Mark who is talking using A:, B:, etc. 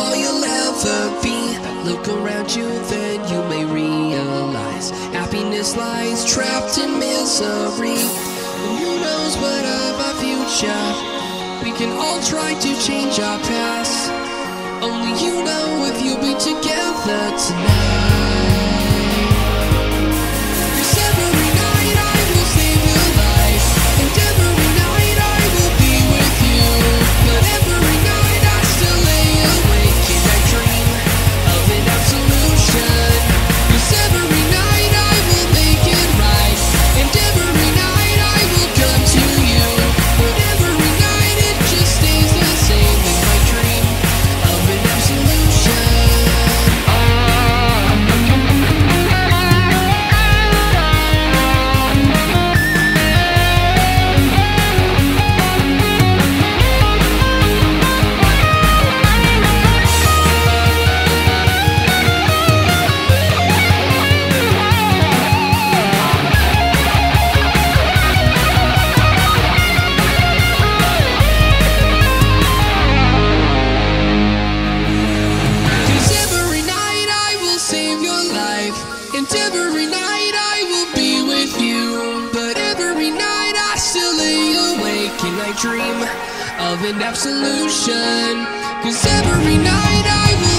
A: all you'll ever be. Look around you, then you may realize happiness lies trapped in misery. And who knows what of our future? We can all try to change our past. Only you know if you'll be together tonight. 'Cause every night I will save your life, and every night I will be with you. But every night I still lay awake and I dream of an absolution. 'Cause every night I will make it right, and every night I will come to you. But every night it just stays the same in my dream of an absolution. And every night I will be with you. But every night I still lay awake and I dream of an absolution. 'Cause every night I will